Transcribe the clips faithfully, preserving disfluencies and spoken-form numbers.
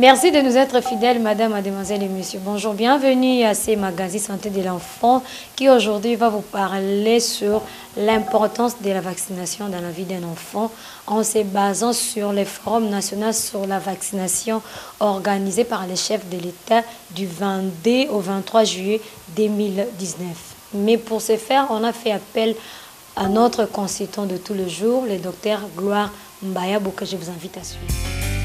Merci de nous être fidèles, madame, mademoiselle et monsieur. Bonjour, bienvenue à ces magazines Santé de l'enfant qui aujourd'hui va vous parler sur l'importance de la vaccination dans la vie d'un enfant en se basant sur les forums nationaux sur la vaccination organisés par les chefs de l'État du vingt-deux au vingt-trois juillet deux mille dix-neuf. Mais pour ce faire, on a fait appel à notre consultant de tous les jours, le docteur Gloire Mbayabou, que je vous invite à suivre.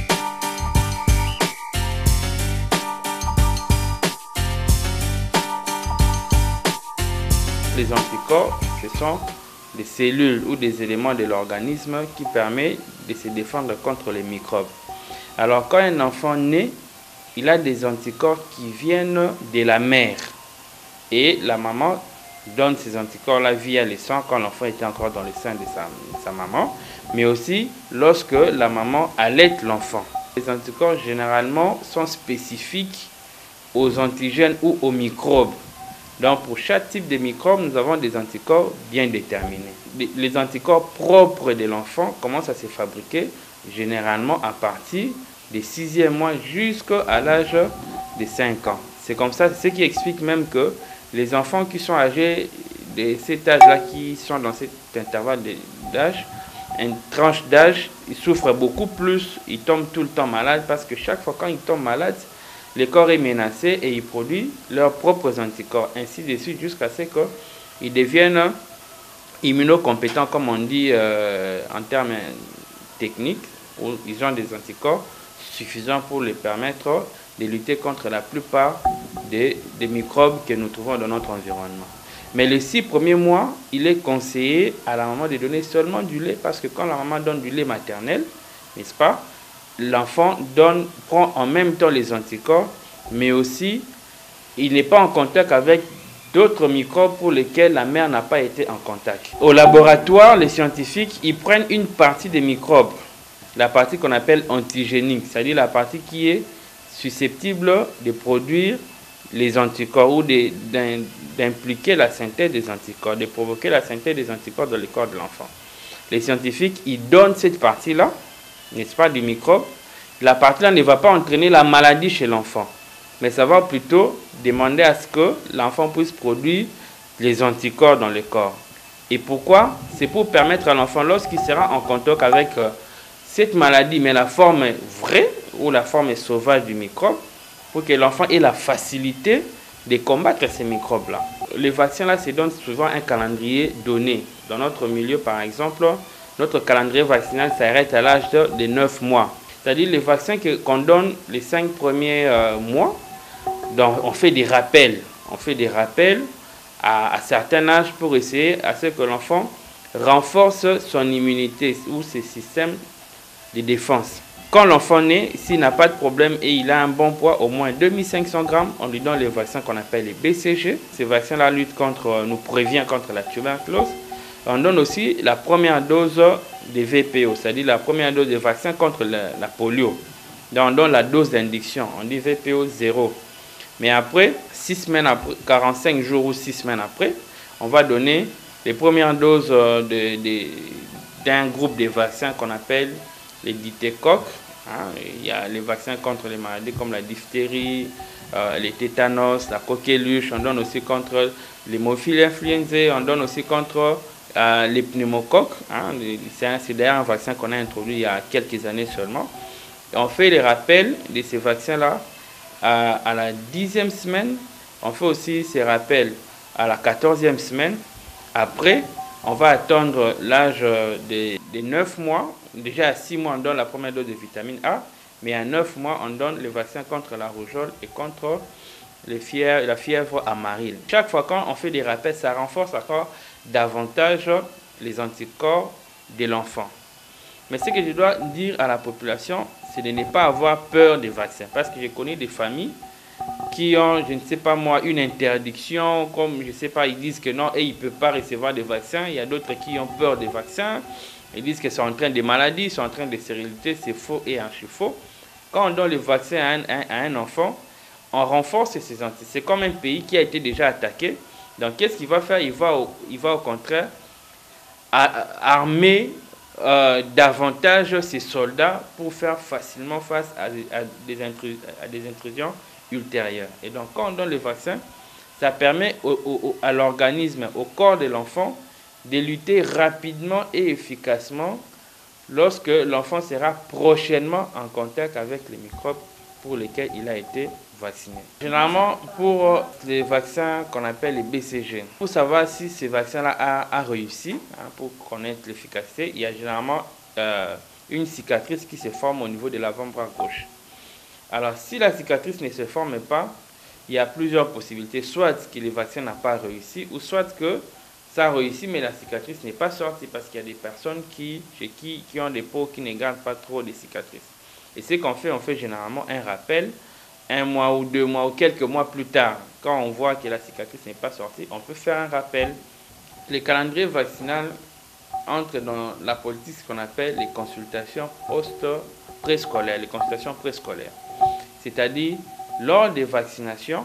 Les anticorps, ce sont des cellules ou des éléments de l'organisme qui permettent de se défendre contre les microbes. Alors quand un enfant naît, il a des anticorps qui viennent de la mère. Et la maman donne ces anticorps-là via le sang quand l'enfant était encore dans le sein de sa, sa maman, mais aussi lorsque la maman allaite l'enfant. Les anticorps généralement sont spécifiques aux antigènes ou aux microbes. Donc pour chaque type de microbe, nous avons des anticorps bien déterminés. Les anticorps propres de l'enfant commencent à se fabriquer généralement à partir des sixième mois jusqu'à l'âge de cinq ans. C'est comme ça, ce qui explique même que les enfants qui sont âgés de cet âge-là, qui sont dans cet intervalle d'âge, une tranche d'âge, ils souffrent beaucoup plus, ils tombent tout le temps malades parce que chaque fois quand ils tombent malades, le corps est menacé et ils produisent leurs propres anticorps, ainsi de suite, jusqu'à ce qu'ils deviennent immunocompétents, comme on dit euh, en termes techniques, où ils ont des anticorps suffisants pour les permettre de lutter contre la plupart des, des microbes que nous trouvons dans notre environnement. Mais les six premiers mois, il est conseillé à la maman de donner seulement du lait, parce que quand la maman donne du lait maternel, n'est-ce pas, l'enfant donne, prend en même temps les anticorps, mais aussi il n'est pas en contact avec d'autres microbes pour lesquels la mère n'a pas été en contact. Au laboratoire, les scientifiques, ils prennent une partie des microbes, la partie qu'on appelle antigénique, c'est-à-dire la partie qui est susceptible de produire les anticorps ou d'impliquer la synthèse des anticorps, de provoquer la synthèse des anticorps dans le corps de l'enfant. Les scientifiques, ils donnent cette partie-là, n'est-ce pas, du microbe. La partie-là ne va pas entraîner la maladie chez l'enfant, mais ça va plutôt demander à ce que l'enfant puisse produire les anticorps dans le corps. Et pourquoi? C'est pour permettre à l'enfant, lorsqu'il sera en contact avec euh, cette maladie, mais la forme vraie ou la forme sauvage du microbe, pour que l'enfant ait la facilité de combattre ces microbes-là. Les vaccins-là se donnent souvent un calendrier donné. Dans notre milieu, par exemple, notre calendrier vaccinal s'arrête à l'âge de, de neuf mois. C'est-à-dire les vaccins qu'on donne les cinq premiers euh, mois, donc on fait des rappels. On fait des rappels à, à certains âges pour essayer à ce que l'enfant renforce son immunité ou ses systèmes de défense. Quand l'enfant naît, s'il n'a pas de problème et il a un bon poids, au moins deux mille cinq cents grammes, on lui donne les vaccins qu'on appelle les B C G. Ces vaccins-là luttent contre, nous prévient contre la tuberculose. On donne aussi la première dose de V P O, c'est-à-dire la première dose de vaccin contre la, la polio. Donc on donne la dose d'indiction, on dit V P O zéro. Mais après, six semaines après, quarante-cinq jours ou six semaines après, on va donner les premières doses de, de, d'un groupe de vaccins qu'on appelle les ditécoques. Hein. Il y a les vaccins contre les maladies comme la diphtérie, euh, les tétanos, la coqueluche. On donne aussi contre l'hémophile influenzae, on donne aussi contre Euh, les pneumocoques, hein, c'est d'ailleurs un vaccin qu'on a introduit il y a quelques années seulement. Et on fait les rappels de ces vaccins-là à, à la dixième semaine. On fait aussi ces rappels à la quatorzième semaine. Après, on va attendre l'âge de, de neuf mois. Déjà à six mois, on donne la première dose de vitamine A. Mais à neuf mois, on donne le vaccin contre la rougeole et contre les fièvres, la fièvre amaryle. Chaque fois qu'on fait des rappels, ça renforce encore davantage les anticorps de l'enfant. Mais ce que je dois dire à la population, c'est de ne pas avoir peur des vaccins. Parce que je connais des familles qui ont, je ne sais pas moi, une interdiction, comme je ne sais pas, ils disent que non, et ils ne peuvent pas recevoir des vaccins. Il y a d'autres qui ont peur des vaccins. Ils disent que c'est en train de maladies, c'est en train de stérilité, c'est faux et archi-faux. Quand on donne le vaccin à un, à un enfant, on renforce ces anticorps. C'est comme un pays qui a été déjà attaqué. Donc, qu'est-ce qu'il va faire? Il va, au, il va au contraire à, à armer euh, davantage ces soldats pour faire facilement face à, à, des, intrus, à des intrusions ultérieures. Et donc, quand on donne le vaccin, ça permet au, au, à l'organisme, au corps de l'enfant, de lutter rapidement et efficacement lorsque l'enfant sera prochainement en contact avec les microbes pour lesquels il a été vacciné. Généralement, pour les vaccins qu'on appelle les B C G, pour savoir si ce vaccin-là a, a réussi, hein, pour connaître l'efficacité, il y a généralement euh, une cicatrice qui se forme au niveau de l'avant-bras gauche. Alors, si la cicatrice ne se forme pas, il y a plusieurs possibilités. Soit que le vaccin n'a pas réussi, ou soit que ça a réussi, mais la cicatrice n'est pas sortie parce qu'il y a des personnes qui, chez qui, qui ont des peaux qui ne gardent pas trop de cicatrices. Et ce qu'on fait, on fait généralement un rappel, un mois ou deux mois ou quelques mois plus tard. Quand on voit que la cicatrice n'est pas sortie, on peut faire un rappel. Le calendrier vaccinal entre dans la politique qu'on appelle les consultations post-préscolaires, les consultations préscolaires. C'est-à-dire, lors des vaccinations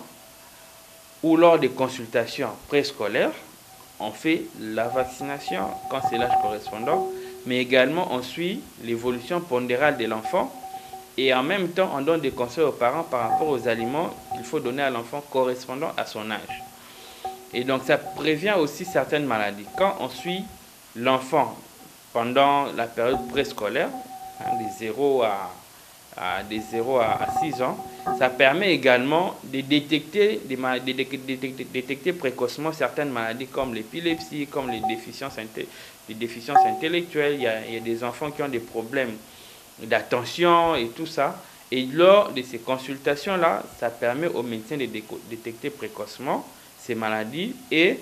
ou lors des consultations préscolaires, on fait la vaccination quand c'est l'âge correspondant, mais également on suit l'évolution pondérale de l'enfant et en même temps on donne des conseils aux parents par rapport aux aliments qu'il faut donner à l'enfant correspondant à son âge. Et donc ça prévient aussi certaines maladies. Quand on suit l'enfant pendant la période préscolaire, hein, des zéro à À, des zéro à six ans, ça permet également de détecter, des maladies, de détecter, détecter précocement certaines maladies comme l'épilepsie, comme les déficiences, les déficiences intellectuelles. Il y, a, il y a des enfants qui ont des problèmes d'attention et tout ça. Et lors de ces consultations-là, ça permet aux médecins de détecter précocement ces maladies et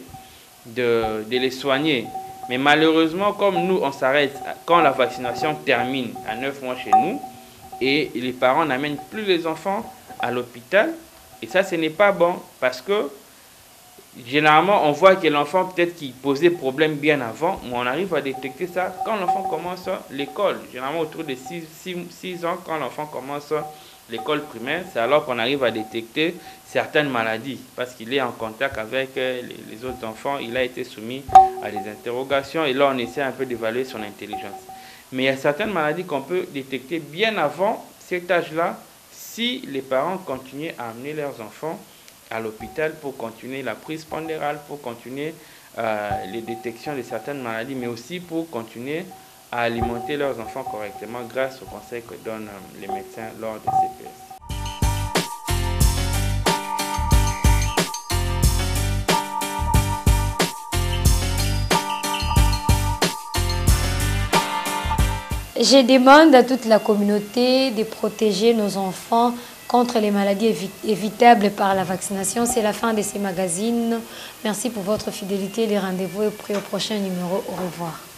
de, de les soigner. Mais malheureusement, comme nous, on s'arrête quand la vaccination termine à neuf mois chez nous, et les parents n'amènent plus les enfants à l'hôpital. Et ça, ce n'est pas bon parce que généralement, on voit que l'enfant peut-être qu'il posait problème bien avant, mais on arrive à détecter ça quand l'enfant commence l'école. Généralement, autour de six ans, quand l'enfant commence l'école primaire, c'est alors qu'on arrive à détecter certaines maladies parce qu'il est en contact avec les autres enfants, il a été soumis à des interrogations et là, on essaie un peu d'évaluer son intelligence. Mais il y a certaines maladies qu'on peut détecter bien avant cet âge-là si les parents continuent à amener leurs enfants à l'hôpital pour continuer la prise pondérale, pour continuer euh, les détections de certaines maladies, mais aussi pour continuer à alimenter leurs enfants correctement grâce aux conseils que donnent euh, les médecins lors des C P S. Je demande à toute la communauté de protéger nos enfants contre les maladies évitables par la vaccination. C'est la fin de ces magazines. Merci pour votre fidélité. Les rendez-vous est pris au prochain numéro. Au revoir.